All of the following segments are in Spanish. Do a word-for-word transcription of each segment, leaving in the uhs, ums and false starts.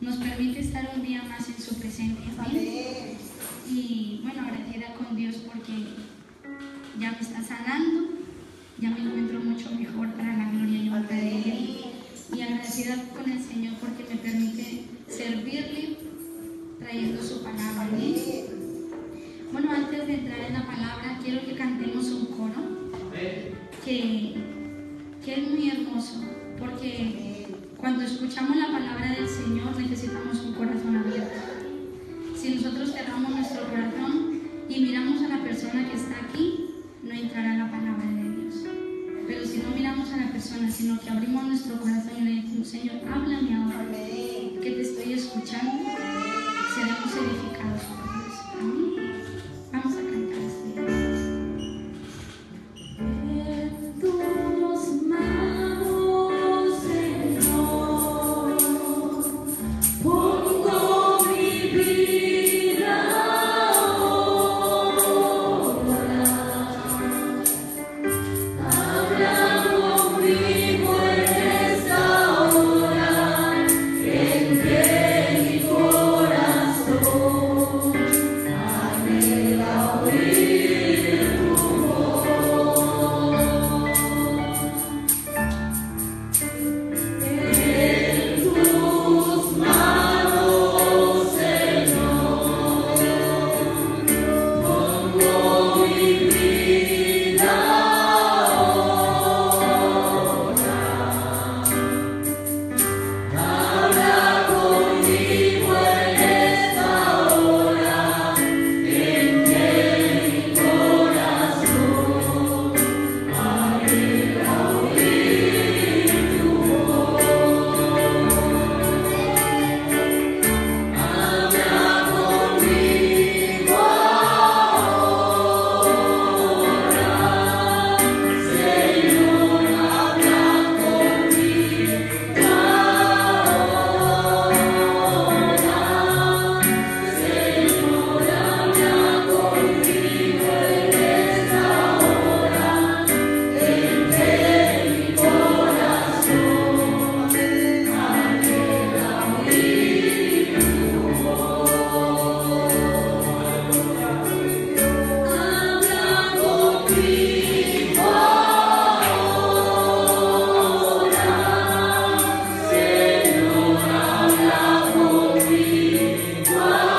nos permite estar un día más en su presencia. ¿Amén? Y bueno, agradecida con Dios porque ya me está sanando, ya me encuentro mucho mejor para la gloria y honra de Él. Y agradecida con el Señor porque me permite servirle trayendo su palabra. ¿Amén? Bueno, antes de entrar en la palabra, quiero que cantemos un coro que, que es muy hermoso, porque cuando escuchamos la palabra del Señor necesitamos un corazón abierto. Si nosotros cerramos nuestro corazón y miramos a la persona que está aquí, no entrará la palabra de Dios. Pero si no miramos a la persona, sino que abrimos nuestro corazón y le decimos: Señor, háblame ahora, que te estoy escuchando, seremos edificados por Dios. Amén. Vamos a cantar este día. En tus manos, Señor, pongo mi vida ahora. Habla conmigo en esta hora, entre mi corazón. Anhela oír tu voz. En tus manos, Señor, pongo mi vida ahora. Habla conmigo en esta hora, entre mi corazón. Anhela oír tu voz. Habla conmigo ahora, Señor, habla conmigo ahora. Señor, habla conmigo en esta hora, entre mi corazón. Anhela oír tu voz. Habla conmigo ahora, Señor, habla conmigo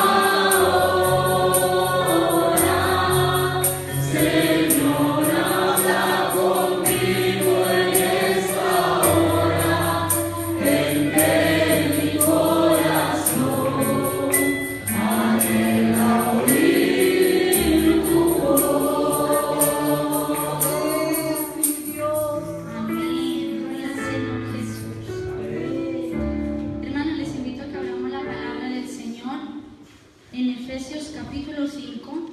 ahora. Señor, habla conmigo en esta hora, entre mi corazón. Anhela oír tu voz. Amén. Gloria al Señor Jesús. Hermanos, les invito a que abramos la palabra del Señor en Efesios capítulo cinco,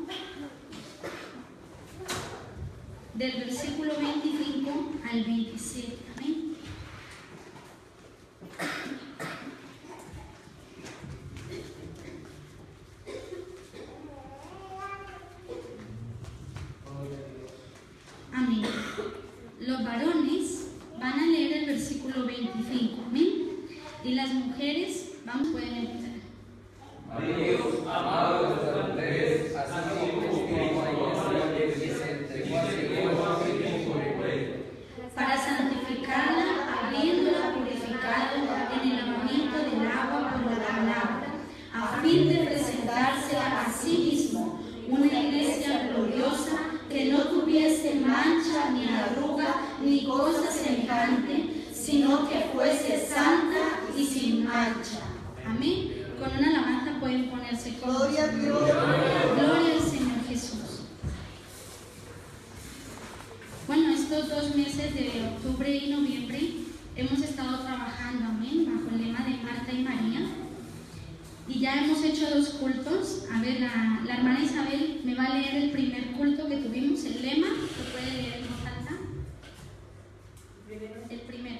del versículo veinticinco al veintisiete. Amén. Amén. Los varones van a leer el versículo veinticinco. Amén. Y las mujeres, vamos, pueden empezar. Maridos, amados de vuestras mujeres, así como Cristo a la iglesia se entregó a sí mismo a sí mismo por ella, Para santificarla, habiéndola purificado en el lavamiento del agua por la palabra, a fin de presentársela a sí mismo una iglesia gloriosa, que no tuviese mancha, ni arruga, ni cosa semejante, sino que fuese santa y sin mancha. Amén. Con una alabanza pueden ponerse con Gloria a Dios. Gloria al Señor Jesús. Bueno, estos dos meses de octubre y noviembre hemos estado trabajando, amén, bajo el lema de Marta y María. Y ya hemos hecho dos cultos. A ver, la, la hermana Isabel me va a leer el primer culto que tuvimos, el lema. ¿Se puede leer en voz alta? El primero.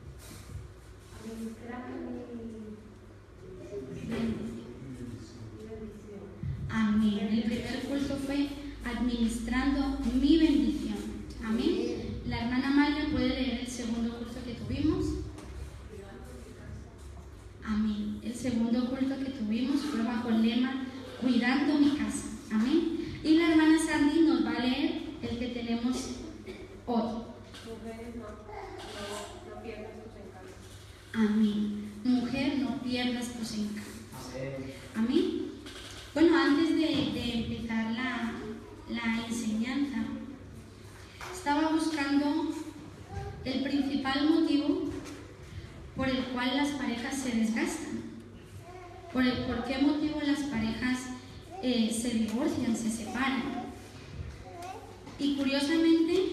Amén. El primer culto fue administrando mi bendición. Amén. La hermana Amalia puede leer el segundo curso que tuvimos. Amén. El segundo culto que tuvimos fue bajo el lema Cuidando mi casa. Amén. Y la hermana Sandy nos va a leer el que tenemos hoy. Mujeres, no, no, no pierdas tus encantos. Amén. Mujer, no pierdas tus encantos. Amén. Bueno, antes de, de empezar la, la enseñanza, estaba buscando el principal motivo por el cual las parejas se desgastan. Por, el, por qué motivo las parejas eh, se divorcian, se separan. Y curiosamente,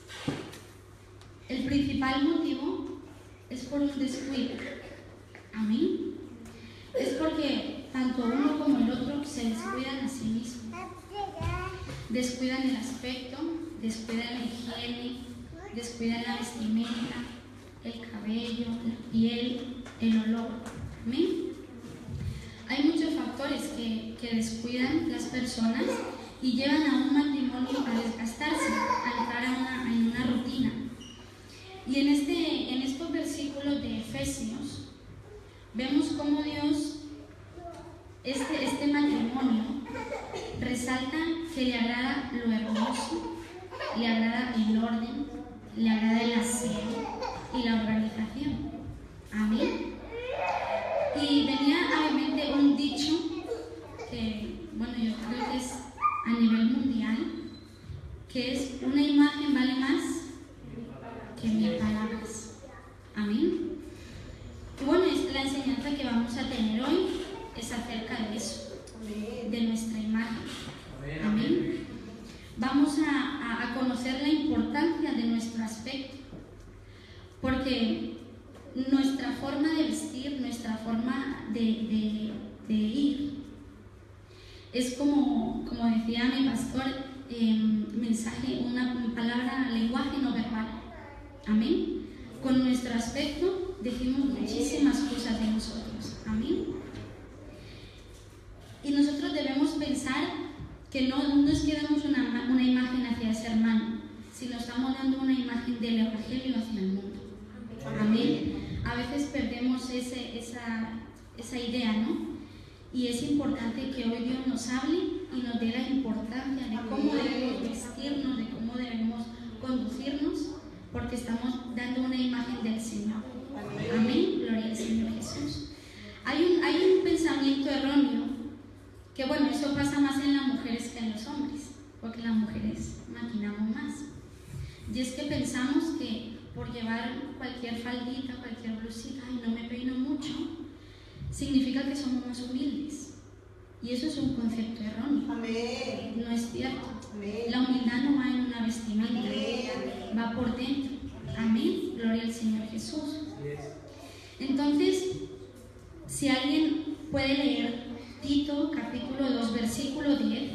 el principal motivo es por un descuido. Amén. Es porque tanto uno como el otro se descuidan a sí mismos. Descuidan el aspecto, descuidan la higiene, descuidan la vestimenta, el cabello, la piel, el olor. Amén. Hay muchos factores que, que descuidan las personas y llevan a un matrimonio a desgastarse, a entrar a una, en una rutina. Y en, este, en estos versículos de Efesios vemos cómo Dios, este, este matrimonio, resalta que le agrada lo hermoso, le agrada el orden, le agrada el aseo y la organización. Amén. Y venía a mi mente un dicho que, bueno, yo creo que es a nivel mundial, que es: una imagen vale más que mil palabras. Amén. Y bueno, es la enseñanza que vamos a tener hoy es acerca de eso, de nuestra imagen. Amén. Vamos a, a, a conocer la importancia de nuestro aspecto, porque nuestra forma de vestir, nuestra forma de, de, de ir, es como, como decía mi pastor, eh, mensaje, una palabra, lenguaje no verbal. Amén. Con nuestro aspecto decimos muchísimas cosas de nosotros. Amén. Y nosotros debemos pensar que no, no es que damos una, una imagen hacia ese hermano, sino estamos dando una imagen del Evangelio hacia el mundo. Amén. A veces perdemos ese, esa, esa idea, ¿no? Y es importante que hoy Dios nos hable y nos dé la importancia de cómo debemos vestirnos, de cómo debemos conducirnos, porque estamos dando una imagen del Señor. Amén. Gloria al Señor Jesús. Hay un, hay un pensamiento erróneo, que bueno, eso pasa más en las mujeres que en los hombres, porque las mujeres maquinamos más. Y es que pensamos que por llevar cualquier faldita, cualquier blusita, y no me peino mucho, significa que somos más humildes. Y eso es un concepto erróneo. Amén. No es cierto. Amén. La humildad no va en una vestimenta, Amén. va por dentro. Amén. Gloria al Señor Jesús. Entonces, si alguien puede leer Tito capítulo dos versículo diez.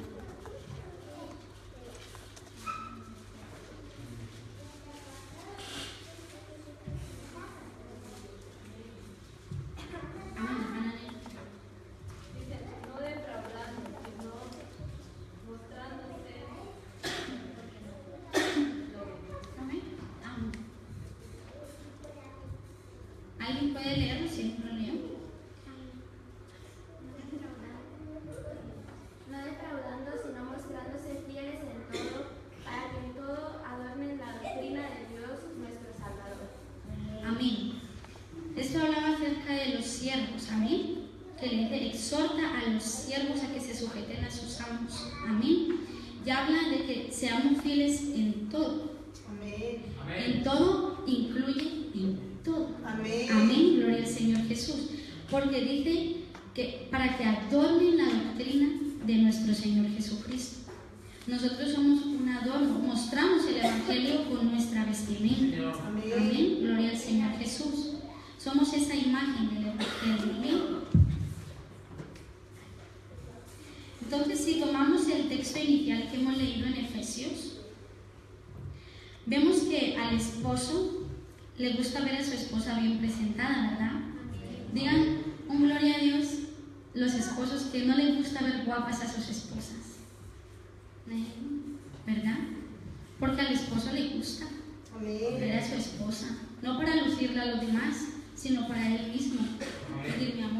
¿Alguien puede leerlo? Si no lo leo. No defraudando, sino mostrándose fieles en todo, para que en todo adornen la doctrina de Dios nuestro Salvador. Amén. Esto hablaba acerca de los siervos, amén. Que le dice, exhorta a los siervos a que se sujeten a sus amos. Amén. Y habla de que seamos fieles en todo. Amén. En todo incluye en todo. Amén. Amén. Gloria al Señor Jesús. Porque dice que para que adornen la doctrina de nuestro Señor Jesucristo. Nosotros somos un adorno, mostramos el Evangelio con nuestra vestimenta. Amén. Amén. Gloria al Señor Jesús. Somos esa imagen del Evangelio. Amén. Entonces, si tomamos el texto inicial que hemos leído en Efesios, vemos que al esposo le gusta ver a su esposa bien presentada, ¿verdad? Digan un gloria a Dios los esposos que no les gusta ver guapas a sus esposas, ¿verdad? Porque al esposo le gusta ver a su esposa, no para lucirla a los demás, sino para él mismo. Decir, mi amor,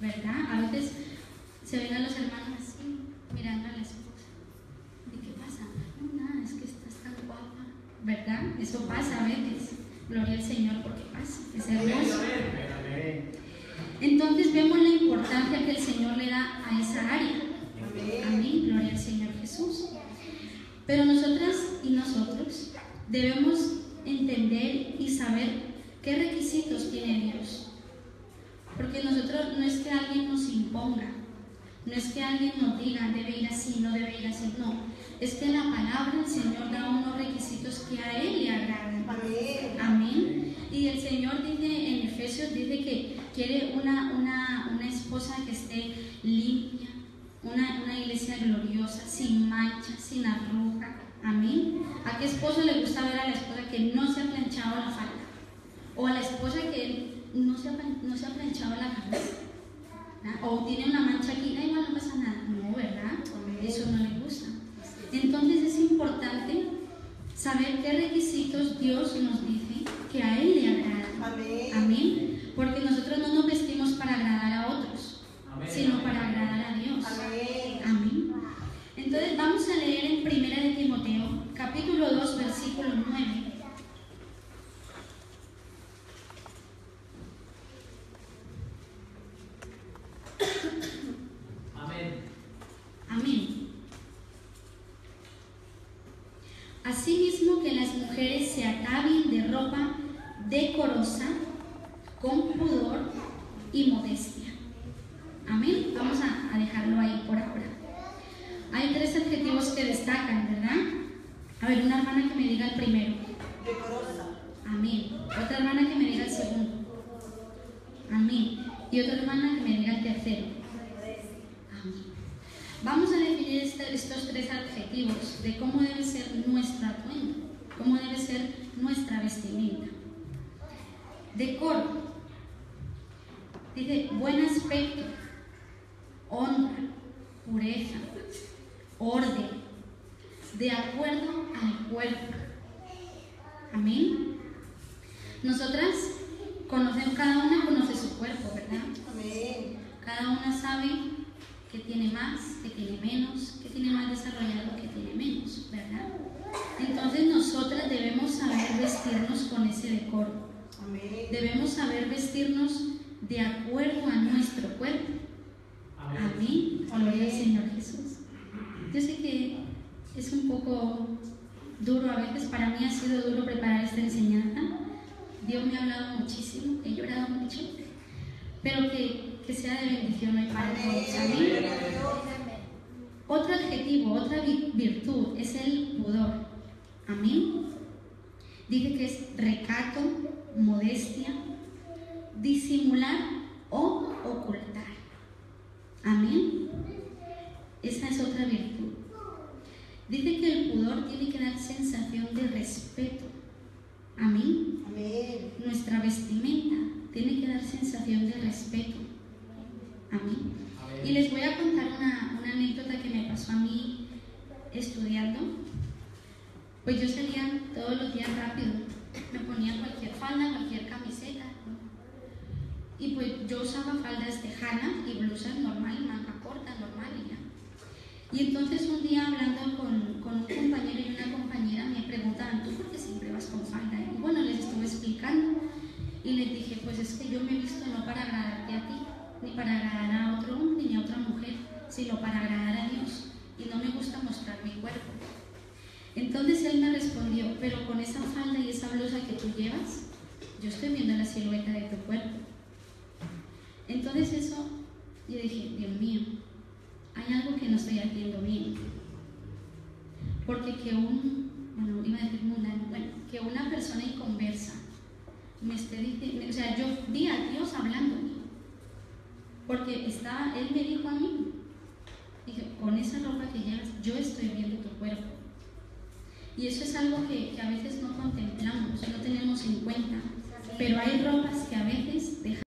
¿verdad? A veces se ven a los hermanos así, mirando a la esposa. ¿Y qué pasa? No, nada, es que estás tan guapa, ¿verdad? Eso pasa a veces. Gloria al Señor porque pasa, es hermoso. Entonces vemos la importancia que el Señor le da a esa área. Amén, gloria al Señor Jesús. Pero nosotras y nosotros debemos entender y saber qué requisitos tiene Dios. Porque nosotros no es que alguien nos imponga, no es que alguien nos diga debe ir así, no debe ir así, no. Es que en la palabra el Señor da unos requisitos que a Él le agradan. Amén. Amén. Y el Señor dice en Efesios, dice que quiere una, una, una esposa que esté limpia, una, una iglesia gloriosa, sin mancha, sin arruga. Amén. ¿A qué esposo le gusta ver a la esposa que no se ha planchado la falda? O a la esposa que no se ha, no se ha planchado la camisa, ¿verdad? O tiene una mancha aquí, ay, no, no pasa nada. No, ¿verdad? Eso no le gusta. Entonces es importante saber qué requisitos Dios nos dice que a Él le agradan. Amén. Amén. Porque nosotros no nos vestimos para agradar a otros, Amén. sino para agradar a Dios. Amén. Amén. Entonces vamos a leer en Primera de Timoteo, capítulo dos, versículo nueve. Amén. Amén. Asimismo que las mujeres se atavíen de ropa decorosa, con pudor y modestia. Amén. Vamos a, a dejarlo ahí por ahora. Hay tres adjetivos que destacan, ¿verdad? A ver, una hermana que me diga el primero. Decorosa. Amén. Otra hermana que me diga el segundo. Amén. Y otra hermana que me diga el tercero. Amén. Vamos a definir este, estos tres adjetivos de cómo debe ser nuestro atuendo, cómo debe ser nuestra vestimenta. Decoro. Dice buen aspecto, honra, pureza, orden, de acuerdo al cuerpo. Amén. Nosotras conocemos, cada una conoce su cuerpo, ¿verdad? Amén. Cada una sabe que tiene más, que tiene menos, que tiene más desarrollado, que tiene menos, ¿verdad? Entonces nosotras debemos saber vestirnos con ese decoro. Amén. Debemos saber vestirnos de acuerdo a nuestro cuerpo. Amén. Gloria al Señor Jesús. Yo sé que es un poco duro a veces, para mí ha sido duro preparar esta enseñanza. Dios me ha hablado muchísimo, he llorado mucho, pero que, que sea de bendición hoy para todos. Amén. Otro adjetivo, otra virtud es el pudor. Amén. Dice que es recato, modestia, disimular o ocultar. Amén. Esa es otra virtud. Dice que el pudor tiene que dar sensación de respeto. Amén. Amén. Nuestra vestimenta tiene que dar sensación de respeto. Amén. Amén. Y les voy a contar una, una anécdota que me pasó a mí estudiando. Pues yo salía todos los días rápido, me ponía cualquier falda, cualquier camiseta, ¿no? Y pues yo usaba faldas tejanas y blusas normal, manga corta, normal y ya. Y entonces un día hablando con, con un compañero y una compañera me preguntaban, ¿tú por qué siempre vas con falda? Y bueno, les estuve explicando y les dije, pues es que yo me he visto no para agradarte a ti, ni para agradar a otro hombre ni a otra mujer, sino para agradar a Dios. Y no me gusta mostrar mi cuerpo. Entonces él me respondió, pero con esa falda y esa blusa que tú llevas, yo estoy viendo la silueta de tu cuerpo. Entonces eso, yo dije, Dios mío, hay algo que no estoy haciendo bien. Porque que un, bueno, iba a decir mundano, bueno, que una persona inconversa me esté diciendo, o sea, yo vi a Dios hablándome. Porque estaba, él me dijo a mí, dije, con esa ropa que llevas, yo estoy viendo tu cuerpo. Y eso es algo que, que a veces no contemplamos, no tenemos en cuenta. Pero hay ropas que a veces dejan.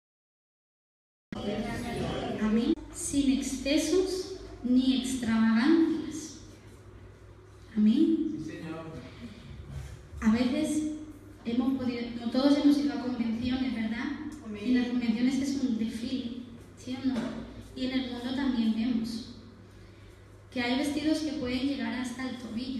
Amén. Sin excesos ni extravagancias. Amén. Sí, Señor. A veces hemos podido, no todos hemos ido a convenciones, ¿verdad? Amén. Y las convenciones es un desfile, ¿sí? Y en el mundo también vemos que hay vestidos que pueden llegar hasta el tobillo,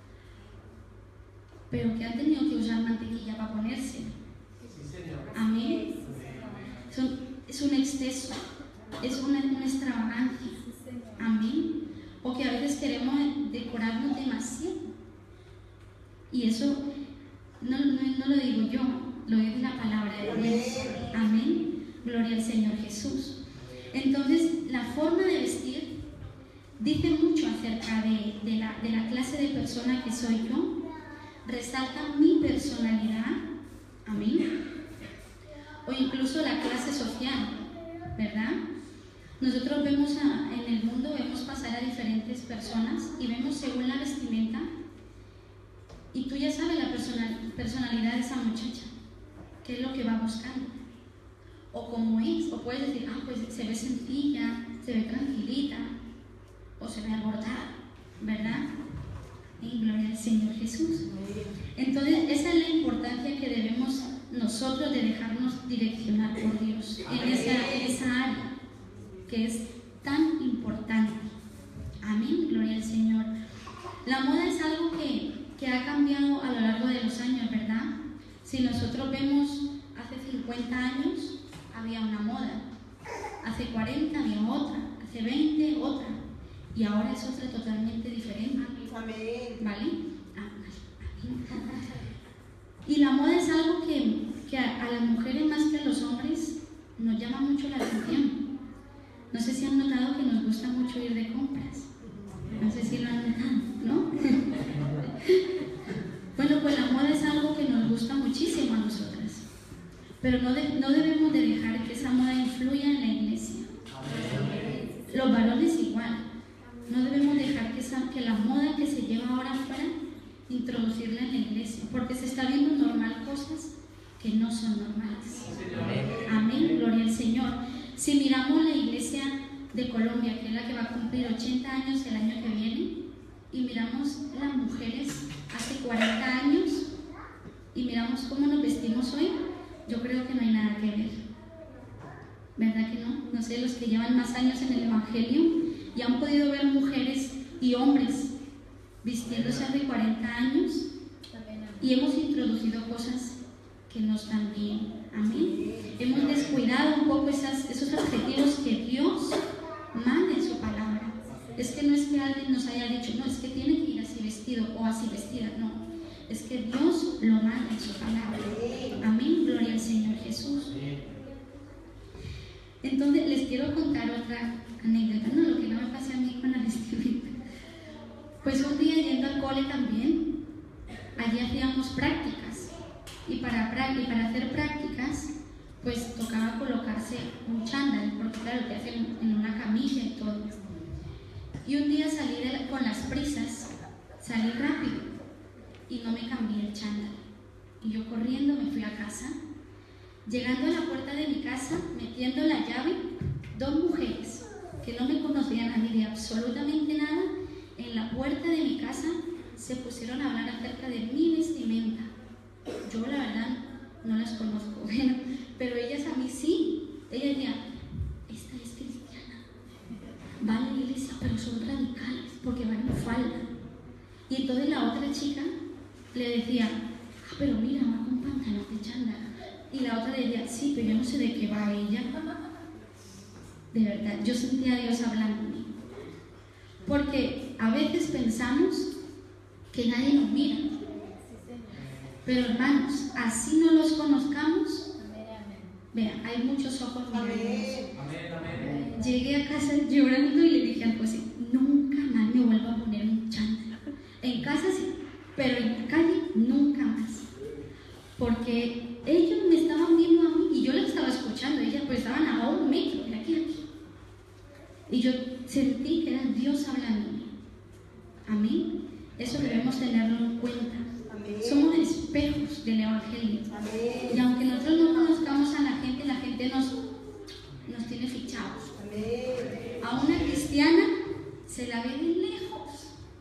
pero que han tenido que usar mantequilla para ponerse. Amén. Es un, es un exceso, es una, una extravagancia. Amén. O que a veces queremos decorarnos demasiado. Y eso no, no, no lo digo yo, lo dice la palabra de Dios. Amén. Gloria al Señor Jesús. Entonces, la forma de vestir dice mucho acerca de, de, la, de la clase de persona que soy yo. Resalta mi personalidad. Amén. O incluso la clase social, ¿verdad? Nosotros vemos a, en el mundo, vemos pasar a diferentes personas y vemos según la vestimenta, y tú ya sabes la personal, personalidad de esa muchacha, qué es lo que va buscando, o cómo es, o puedes decir, ah, pues se ve sencilla, se ve tranquilita, o se ve alborotada, ¿verdad? Y gloria al Señor Jesús. Entonces, esa es la importancia que debemos nosotros de dejarnos direccionar por Dios en esa, en esa área que es tan importante. Amén, gloria al Señor. La moda es algo que, que ha cambiado a lo largo de los años, ¿verdad? Si nosotros vemos hace cincuenta años había una moda, hace cuarenta había otra, hace veinte otra, y ahora es otra totalmente diferente. Amén. ¿Vale? Y la moda es algo que, que a, a las mujeres más que a los hombres nos llama mucho la atención. No sé si han notado que nos gusta mucho ir de compras. No sé si lo han notado, ¿no? Bueno, pues la moda es algo que nos gusta muchísimo a nosotras. Pero no, de, no debemos de dejar que esa moda influya en la iglesia. Los varones igual. No debemos dejar que, esa, que la moda que se lleva ahora afuera, introducirla en la iglesia, porque se está viendo normal cosas que no son normales. Amén, gloria al Señor. Si miramos la iglesia de Colombia, que es la que va a cumplir ochenta años el año que viene, y miramos las mujeres hace cuarenta años, y miramos cómo nos vestimos hoy, yo creo que no hay nada que ver. ¿Verdad que no? No sé, los que llevan más años en el Evangelio y han podido ver mujeres y hombres vistiéndose hace cuarenta años, y hemos introducido cosas que no están bien. Amén. Hemos descuidado un poco esas, esos adjetivos que Dios manda en su palabra. Es que no es que alguien nos haya dicho, no, es que tiene que ir así vestido o así vestida, no. Es que Dios lo manda en su palabra. Amén. Gloria al Señor Jesús. Entonces les quiero contar otra anécdota, no, lo que no me pasa a mí con la vestimenta. Pues un día yendo al cole también, allí hacíamos prácticas, y para, y para hacer prácticas pues tocaba colocarse un chándal, porque claro, te hacen en una camilla y todo. Y un día salí de la, con las prisas, salí rápido y no me cambié el chándal, y yo corriendo me fui a casa. Llegando a la puerta de mi casa, metiendo la llave, dos mujeres que no me conocían a mí de absolutamente nada, en la puerta de mi casa se pusieron a hablar acerca de mi vestimenta. Yo la verdad no las conozco, pero ellas a mí sí. Ellas decían, esta es cristiana, va a la iglesia, pero son radicales porque van en falda. Y entonces la otra chica le decía, ah, pero mira, va con pantalón de chándal. Y la otra le decía, sí, pero yo no sé de qué va ella. De verdad, yo sentía a Dios hablándome. Porque a veces pensamos que nadie nos mira. Pero hermanos, así no los conozcamos, vean, hay muchos ojos mirándonos. Llegué a casa llorando y le dije al juez, nunca más me vuelvo a poner un chándal. En casa sí, pero en la calle nunca más. Porque ellos me estaban viendo a mí y yo les estaba escuchando. Ellas pues estaban a un metro de aquí a aquí. Y yo sentí que era Dios hablándome. Amén. Eso debemos tenerlo en cuenta. Amén. Somos espejos del Evangelio. Amén. Y aunque nosotros no conozcamos a la gente, la gente nos, nos tiene fichados. Amén. A una cristiana se la ve de lejos.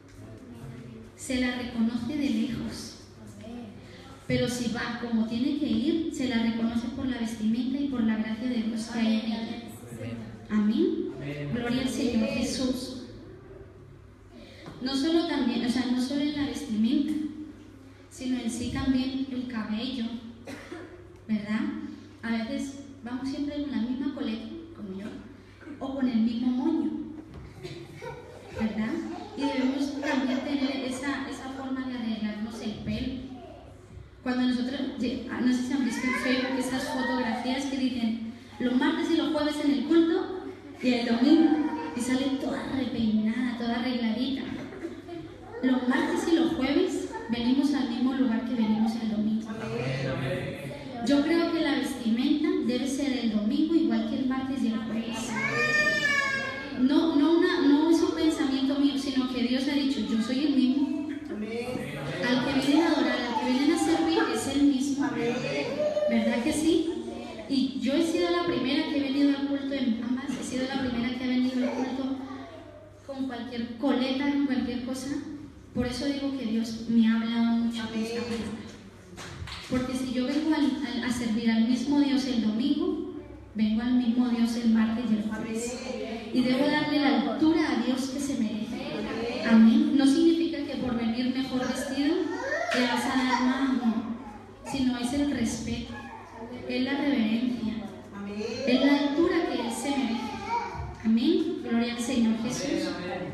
Se la reconoce de lejos. Pero si va como tiene que ir, se la reconoce por la vestimenta y por la gracia de Dios que hay en ella. Amén. Gloria al Señor Jesús. No solo también, o sea, no solo en la vestimenta, sino en sí también el cabello, ¿verdad? A veces vamos siempre con la misma coleta, como yo, o con el mismo moño, ¿verdad? Y debemos también tener esa, esa forma de arreglarnos el pelo. Cuando nosotros, no sé si han visto en Facebook esas fotografías que dicen los martes y los jueves en el culto y el domingo, y sale toda repeinada, toda arregladita. Los martes y los jueves venimos al mismo lugar que venimos el domingo. Yo creo que la vestimenta debe ser el domingo igual que el martes y el jueves. No, no, una, no es un pensamiento mío, sino que Dios ha dicho, yo soy el mismo. Al que vienen a adorar, al que vienen a servir, es el mismo. ¿Verdad que sí? Y yo he sido la primera que he venido al culto en ambas, he sido la primera que ha venido al culto con cualquier coleta, con cualquier cosa. Por eso digo que Dios me ha hablado mucho de esta palabra. Porque si yo vengo al, al, a servir al mismo Dios el domingo, vengo al mismo Dios el martes y el jueves. Y debo darle la altura a Dios que se merece. Amén. No significa que por venir mejor vestido le vas a dar más, no. Sino es el respeto, es la reverencia, es la altura que Él se merece. Amén. Gloria al Señor Jesús.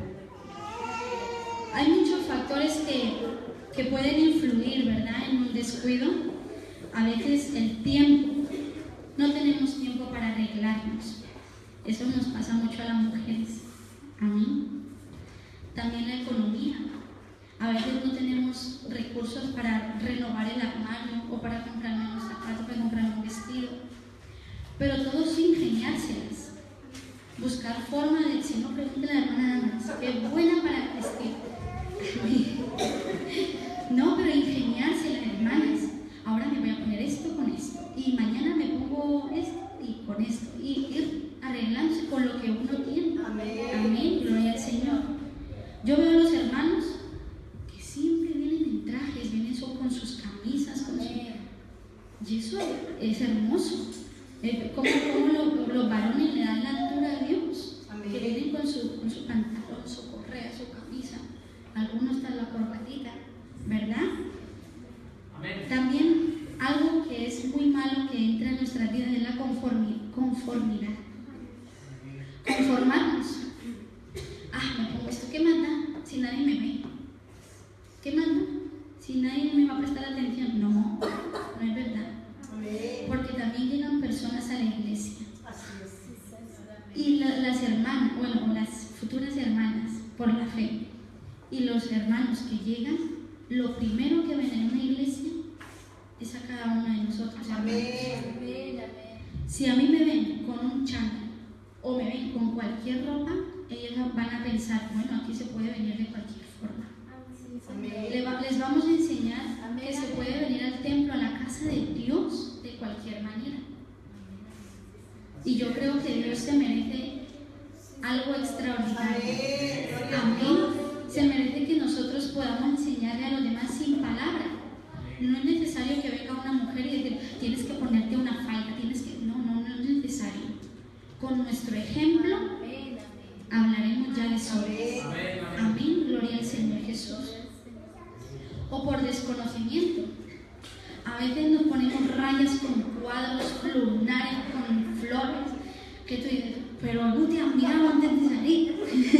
Hay muchos factores que, que pueden influir, ¿verdad?, en un descuido. A veces el tiempo. No tenemos tiempo para arreglarnos. Eso nos pasa mucho a las mujeres. Amén. También la economía. A veces no tenemos recursos para renovar el armario o para comprarme unos zapatos, para comprarme un vestido. Pero todo es ingeniárselas. Buscar forma de, si no, pregúntale a la hermana Damas, que es buena para vestir. No, pero ingeniárselas, hermanas. Ahora me voy a poner esto con esto. Y mañana me pongo esto y con esto. Y ir arreglándose con lo que uno tiene. Amén. Amén. Gloria al Señor. Yo veo a los hermanos que siempre vienen en trajes, vienen con sus camisas, con su... Y eso es hermoso. ¿Cómo, cómo lo, los varones le dan la altura a Dios? Amén. Que vienen con su, con su pantalón, su correa, su camisa. Algunos están la corbatita, ¿verdad? Amén. También algo que es muy malo que entra en nuestras vidas es la conformi, conformidad. Conformarnos. Ah, me pongo esto. ¿Qué manda? Si nadie me ve. ¿Qué manda? Si nadie me va a prestar atención. No, no es verdad. Porque también llegan personas a la iglesia. Y la, las hermanas, bueno, las futuras hermanas, por la fe, y los hermanos que llegan, lo primero que ven en una iglesia es a cada uno de nosotros. Amén. Si a mí me ven con un chándal o me ven con cualquier ropa, ellos van a pensar, bueno, aquí se puede venir de cualquier forma. Amén. Les vamos a enseñar que se puede venir al templo, a la casa de Dios, de cualquier manera. Y yo creo que Dios se merece algo extraordinario. Amén. Se merece que nosotros podamos enseñarle a los demás sin palabra. No es necesario que venga una mujer y decir, tienes que ponerte una falda, tienes que... No, no, no es necesario. Con nuestro ejemplo hablaremos ya de sobres. Amén. Gloria al Señor Jesús. O por desconocimiento. A veces nos ponemos rayas con cuadros, lunares, con flores, que tú dices, pero no te has mirado antes de salir.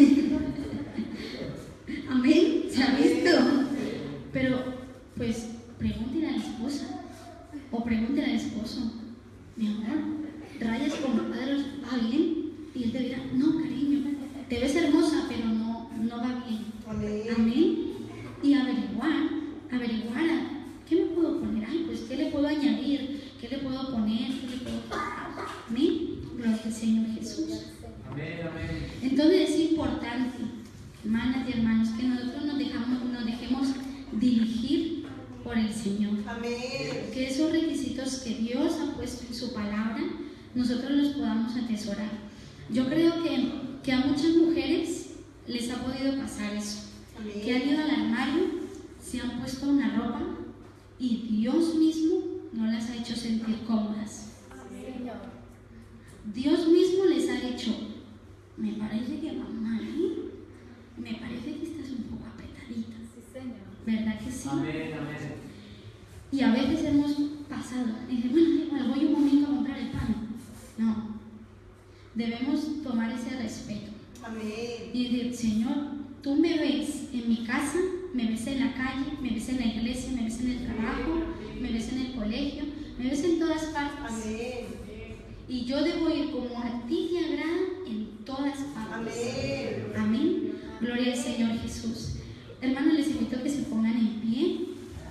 Amén. ¿Se ha visto? Pero, pues, pregúntale a la esposa o pregúntale al esposo, mi amor, rayas con cuadros, ¿va bien? Y él te dirá, no, cariño, te ves hermosa, pero no, no va bien. Amén. Amén. Y averiguar, averiguar, ¿qué me puedo poner? Ay, pues, ¿qué le puedo añadir? ¿Qué le puedo poner? ¿Qué le puedo quitar? Amén. Gloria al Señor Jesús. Amén, amén. Entonces es importante, hermanas y hermanos, que nosotros nos, dejamos, nos dejemos dirigir por el Señor. Amén. Que esos requisitos que Dios ha puesto en su palabra, nosotros los podamos atesorar. Yo creo que, que a muchas mujeres les ha podido pasar eso. Amén. Que han ido al armario, se han puesto una ropa y Dios mismo no las ha hecho sentir cómodas. Amén. Dios mismo les ha dicho, dicho, me parece que va mal, ¿eh? Me parece que estás un poco apretadita. Sí, Señor. ¿Verdad que sí? Amén, amén. Y a veces hemos pasado, dice, bueno, igual voy un momento a comprar el pan. No, debemos tomar ese respeto Amén. y decir, Señor, tú me ves en mi casa, me ves en la calle, me ves en la iglesia, me ves en el trabajo, me ves en el colegio, me ves en todas partes. Amén. Y yo debo ir como a ti te agrada en todas partes. Amén. Amén. Gloria al Señor Jesús. Hermanos, les invito a que se pongan en pie.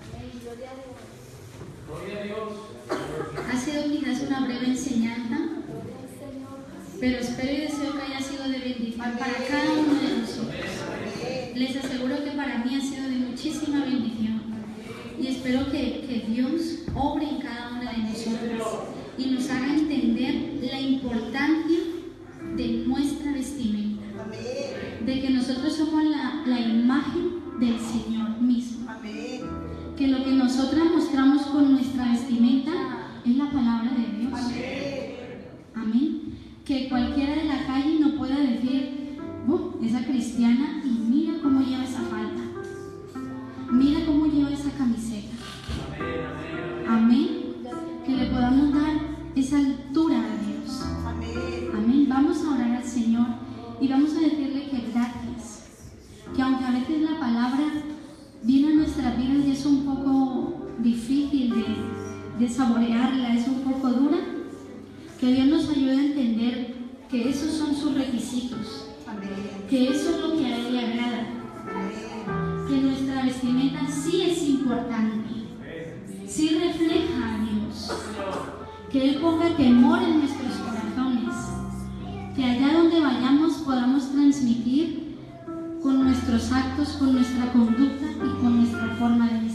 Gloria a Dios. Ha sido quizás una breve enseñanza, pero espero y deseo que haya sido de bendición para cada uno de nosotros. Les aseguro que para mí ha sido de muchísima bendición y espero que, que Dios obre en cada una de nosotros y nos haga entender la importancia de nuestra vestimenta, de que nosotros somos la, la imagen del Señor mismo, Amén. que lo que nosotras mostramos con nuestra vestimenta es la palabra de Dios. Amén. Que cualquiera de la calle no pueda decir, oh, esa cristiana, y mira cómo lleva esa falda, mira cómo lleva esa camiseta. Amén. Que le podamos dar esa altura a Dios. Amén. Amén. Vamos a orar al Señor y vamos a decirle que gracias. Que aunque a veces la palabra viene a nuestras vidas y es un poco difícil de, de saborearla, es un poco dura, que Dios nos ayude a entender que esos son sus requisitos, Amén. que eso es lo que a Él le agrada, que nuestra vestimenta sí es importante, sí refleja a Dios, que Él ponga temor en nuestros corazones, que allá donde vayamos podamos transmitir con nuestros actos, con nuestra conducta y con nuestra forma de vestir.